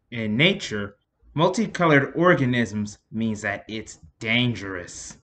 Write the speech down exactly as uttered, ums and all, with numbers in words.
In nature, multicolored organisms means that it's dangerous.